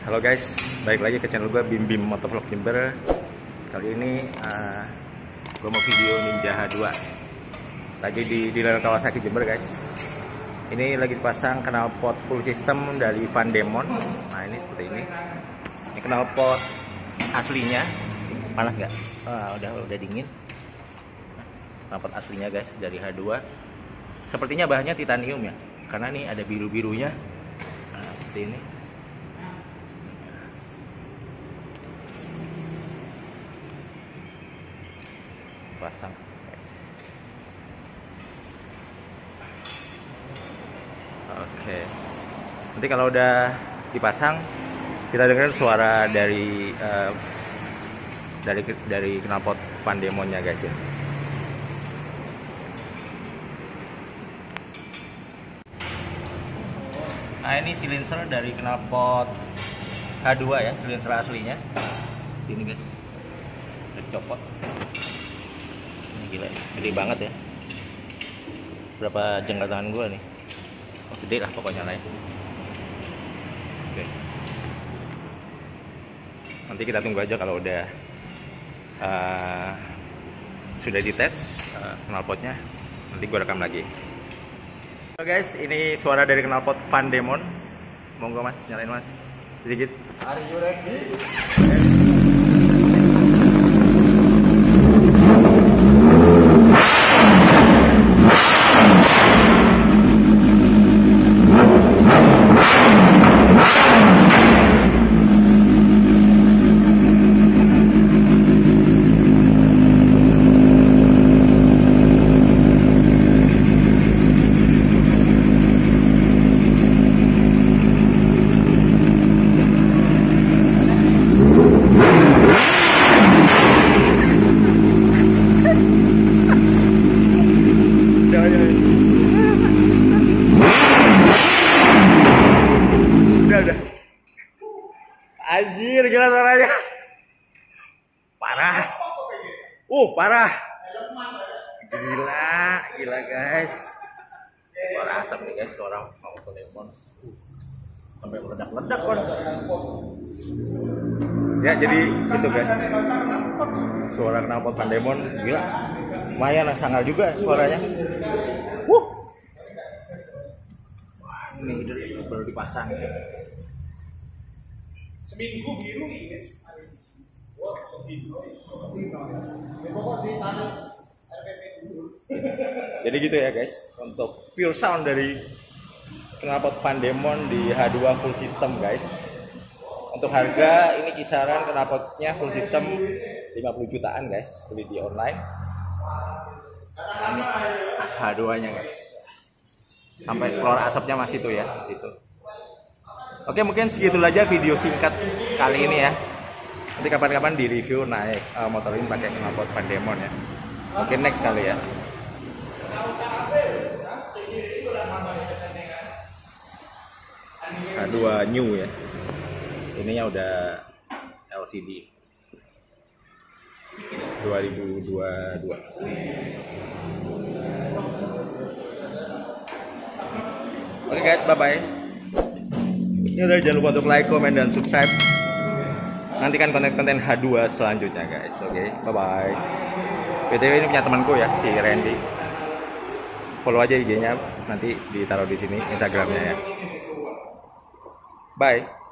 Halo guys, balik lagi ke channel gue Bim Bim Motovlog Jember. Kali ini gue mau video Ninja H2 lagi di dealer Kawasaki Jember guys. Ini lagi dipasang knalpot full system dari Van Demon. Nah ini seperti ini. Ini knalpot aslinya. Panas nggak? Udah dingin. Knalpot aslinya guys dari H2. Sepertinya bahannya titanium ya, karena nih ada biru-birunya. Nah seperti ini. Pasang. Oke. Nanti kalau udah dipasang, kita dengar suara dari knalpot Van Demonnya guys ya. Nah ini silencer dari knalpot H2 ya, silencer aslinya. Ini guys, udah dicopot. Gila, gede banget ya. Berapa jengkal tangan gue nih? Oh, gede lah pokoknya lah ya. Oke. Nanti kita tunggu aja kalau udah sudah dites knalpotnya. Nanti gue rekam lagi. Halo guys, ini suara dari knalpot Van Demon. Monggo mas, nyalain mas. Sedikit. Are you ready? Udah. Anjir, gila suaranya. Parah. Parah. Gila guys. Suara asap nih guys, orang mau telepon. Sampai meledak-ledak kan. Ya, jadi itu guys. Suara knalpot Van Demon gila. Lumayan sangar juga suaranya. Ini baru dipasang ya. Seminggu biru ini. Jadi gitu ya guys, untuk pure sound dari knalpot Van Demon di H2 full system guys. Untuk harga ini kisaran knalpotnya full system 50 jutaan guys, beli di online. Ini H2 nya guys. Sampai keluar asapnya masih tuh ya di situ. Oke, mungkin segitu aja video singkat kali ini ya. Nanti kapan-kapan di review naik motor ini pakai knalpot Van Demon ya. Mungkin next kali ya. H2 new ya. Ininya udah LCD 2022. Oke guys, bye-bye. Ini udah, jangan lupa untuk like, komen, dan subscribe. Nantikan konten-konten H2 selanjutnya guys. Oke, bye-bye. BTW ini punya temanku ya, si Randy. Follow aja IG-nya, nanti ditaruh di sini Instagramnya ya. Bye.